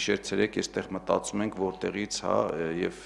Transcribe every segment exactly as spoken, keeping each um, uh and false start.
գիշեր-ցերեկ այստեղ մտածում ենք որտեղից, հա, եւ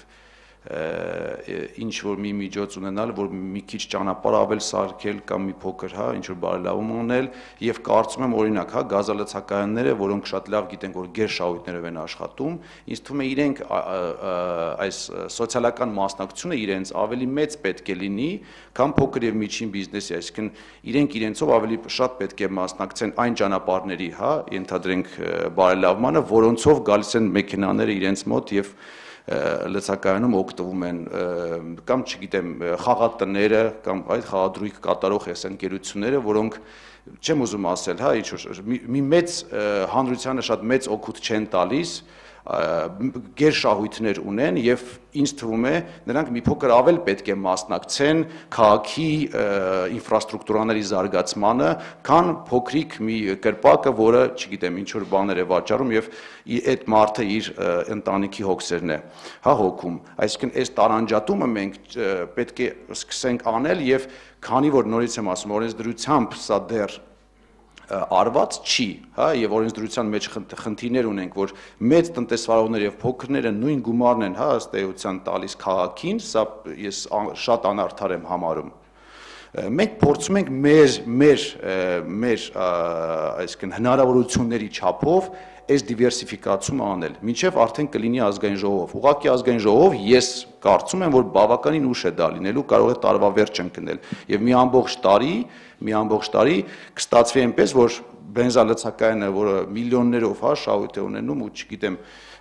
ինչ որ մի միջոց ունենալ, որ մի քիչ ճանապարհ ավել սարքել կամ մի փոքր, հա, ինչ որ բարելավում անել եւ կարծում եմ օրինակ, հա, գազալցակայանները, որոնք շատ լավ գիտենք, որ գերշահույթներով են աշխատում, ինձ թվում է իրենք այս սոցիալական մասնակցությունը իրենց ավելի մեծ պետք է լինի, քան փոքր եւ միջին բիզնեսի, այսինքն իրենք իրենցով ավելի շատ պետք է մասնակցեն այն ճանապարհների, հա, ենթադրենք բարելավմանը, որոնցով գալիս են մեքենաները իրենց մոտ եւ լցակայանում օգտվում են կամ չգիտեմ խաղատները կամ այդ խաղադրույք կատարող այս ընկերությունները, որոնք չեմ ուզում ասել, հա, ինչ որ մի մեծ հանրությանը շատ մեծ օգուտ չեն տալիս, գերշահույթներ ունեն եւ ինձ թվում է նրանք մի փոքր ավել պետք է մասնակցեն քաղաքի ինֆրաստրուկտուրաների զարգացմանը, քան փոքրիկ մի կրպակը, որը, չգիտեմ, ինչ որ բաներ է վաճառում եւ այդ մարդը իր ընտանիքի հոգսերն է, հա, հոգում։ Այսինքն այս տարանջատումը մենք պետք է սկսենք անել եւ քանի որ նորից եմ ասում, օրենսդրությամբ սա դեռ արված չի, հա, եւ օրենսդրության մեջ խնդիրներ ունենք, որ մեծ տնտեսվարողները եւ փոքրները նույն գումարն են, հա, ըստ էության տալիս քաղաքին, սա ես շատ անարդար եմ համարում։ Մենք փորձում ենք մեր մեր մեր այսինքն հնարավորությունների չափով այս դիվերսիֆիկացումը անել, մինչև արդեն կլինի ազգային ժողով։ Ուղղակի ազգային ժողով ես կարծում եմ, որ բավականին ուշ է դա լինելու, կարող է տարվա վերջ ընկնել եւ մի ամբողջ տարի մի ամբողջ տարի կստացվի այնպես, որ բենզալցակայանը, որը միլիոններով, հա, շահույթ է ունենում ու չգիտեմ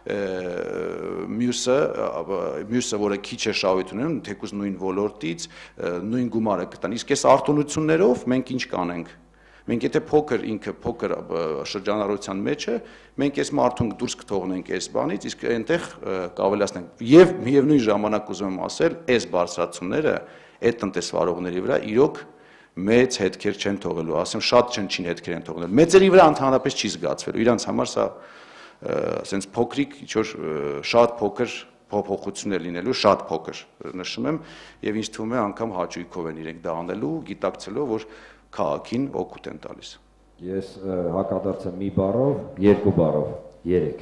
մյուսը, մյուսը, որը քիչ է շահույթ ունենում, թեկուզ նույն ոլորտից, նույն գումարը կտան։ Իսկ այս արտոնություններով մենք ինչ կանենք։ Մենք եթե փոքր ինքը փոքր շրջանառության մեջ է, մենք այս մարդուն դուրս կթողնենք այս բանից, իսկ այնտեղ կավելացնենք։ Եվ միևնույն ժամանակ ուզում եմ ասել, այս բարձրացումները այդ տնտեսվարողների վրա իրոք մեծ հետքեր չեն թողելու, ասեմ շատ չնչին հետքեր են թողնելու։ Մեծերի վրա ընդհանրապես չի զգացվելու, իրանց համար սա ասենց փոքրիկ, ինչ որ շատ փոքր փոփոխություններ լինելու, շատ փոքր նշում եմ, եւ ինձ թվում է անգամ հաճույքով են իրենք դա անելու, գիտակցելով, որ քաղաքին օգուտ են տալիս։ Ես հակադարձեմ մի բառով, երկու բառով, երեք։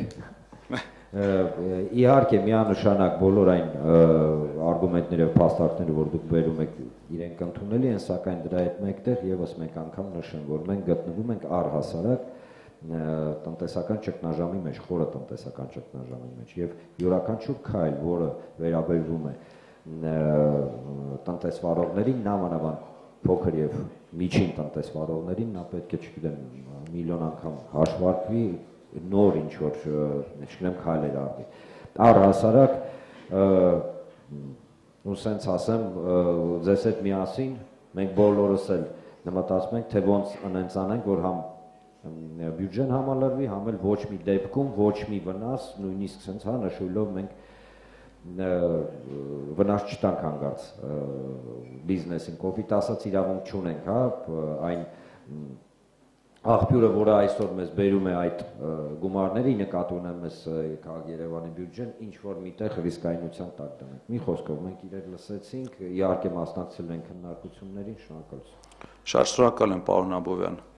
Իհարկե միանշանակ բոլոր այն արգումենտները եւ փաստարկները, որ դուք բերում եք, իրենք ընդունելի են, սակայն դրա հետ մեկտեղ եւս մեկ անգամ նշեմ, որ մենք գտնվում ենք առհասարակ տնտեսական ճգնաժամի մեջ, խորը տնտեսական ճգնաժամի մեջ եւ յուրաքանչյուր քայլ, որը վերաբերվում է տնտեսվարողներին, նամանավանդ փոքր եւ միջին տնտեսվարողներին, նա պետք է, չգիտեմ, միլիոն անգամ հաշվարկվի, նոր ինչ որ, չգիտեմ, քայլեր արվի։ Առհասարակ, ու սենց ասեմ, ձեզ հետ միասին, մենք բոլորս էլ մտածում ենք, թե ոնց անենց անենք, որ համ բյուջեն համալրվի, համ էլ ոչ մի դեպքում, ոչ մի վնաս, նույնիսկ սենց հա նշույլով մենք վնաս չտանք հանգարց բիզնեսին, կոպիտ ասած իրավունք չունենք, հա, այն աղբյուրը, որը այսօր մեզ բերում է այդ գումարների, նկատի ունեմ ես քաղաք Երևանի բյուջեն, ինչ որ միտեղ ռիսկայնության տակ դնենք։ Մի խոսքով մենք իրեր լսեցինք, իհարկե մասնակցել ենք քննարկություններին, շնորհակալություն։ Շատ շնորհակալ եմ, պարոն Աբովյան։